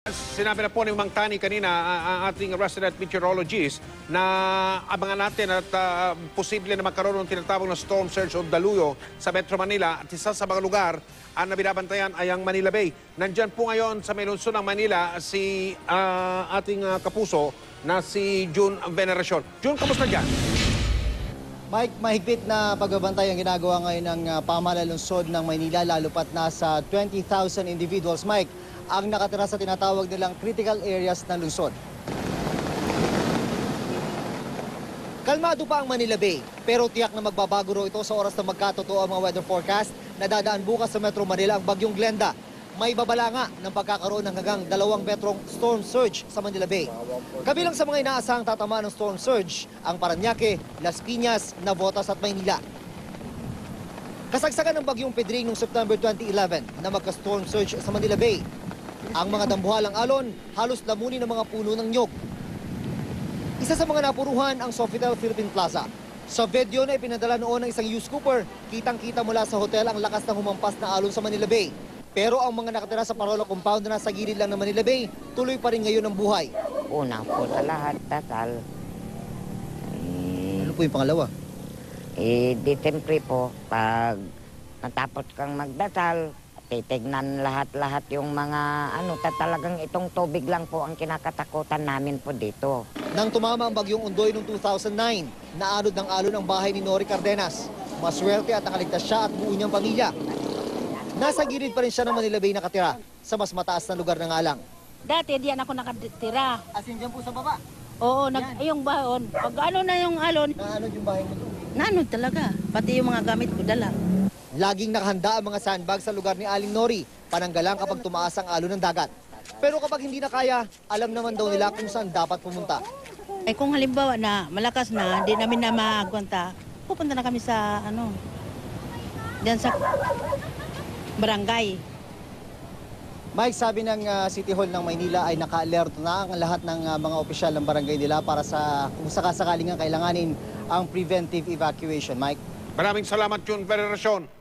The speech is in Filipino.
Sinabi na po ni Mang Tani kanina, ang ating resident meteorologist, na abangan natin at posible na magkaroon ng tinatawag na storm surge o daluyo sa Metro Manila. At isa sa mga lugar ang binabantayan ay ang Manila Bay. Nandyan po ngayon sa may lungsod ng Manila si ating kapuso na si June Veneracion. June, kamusta dyan? Mike, mahigpit na pagbabantay ang ginagawa ngayon ng pamahalaan lungsod ng Maynila, lalo pat nasa 20,000 individuals, Mike, ang nakatira sa tinatawag nilang critical areas ng lungsod. Kalmado pa ang Manila Bay, pero tiyak na magbabago raw ito sa oras na magkatotoo ang mga weather forecast na dadaan bukas sa Metro Manila ang bagyong Glenda. May babala nga ng pagkakaroon ng hanggang 2 metrong storm surge sa Manila Bay. Kabilang sa mga inaasahang tatamaan ng storm surge, ang Parañaque, Las Piñas, Navotas at Maynila. Kasagsagan ng bagyong Pedring noong September 2011 na magka-storm surge sa Manila Bay. Ang mga dambuhalang alon, halos lamunin ng mga puno ng nyog. Isa sa mga napuruhan ang Sofitel Philippine Plaza. Sa video na ipinadala noon ng isang news scooper, kitang-kita mula sa hotel ang lakas ng humampas na alon sa Manila Bay. Pero ang mga nakatira sa Parola Compound na nasa gilid lang ng Manila Bay, tuloy pa rin ngayon ang buhay. Una po sa lahat, dasal. Ano po yung pangalawa? Di siyempre po, pag natapos kang magdasal, titignan lahat-lahat yung mga talagang itong tubig lang po ang kinakatakutan namin po dito. Nang tumama ang bagyong Undoy noong 2009, naanod ng alon ang bahay ni Nori Cardenas. Maswerte at nakaligtas siya at buo niyang pamilya. Nasa gilid pa rin siya ng Manila Bay nakatira sa mas mataas na lugar ng alang. Dati diyan ako nakatira. As in dyan po sa baba? Oo, yung baon. Pag ano na yung alon, Naanod yung bahay mo doon? nanod talaga. Pati yung mga gamit ko dala. Laging nakahanda ang mga sandbag sa lugar ni Aling Nori, pananggalang kapag tumaas ang alon ng dagat. Pero kapag hindi na kaya, alam naman daw nila kung saan dapat pumunta. Eh kung halimbawa na malakas na, di namin na maagwanta, pupunta na kami sa diyan sa barangay. Mike, sabi ng City Hall ng Maynila ay naka-alerto na ang lahat ng mga opisyal ng barangay nila para sa kung sakasakaling kailanganin ang preventive evacuation. Mike? Maraming salamat, June Veneracion.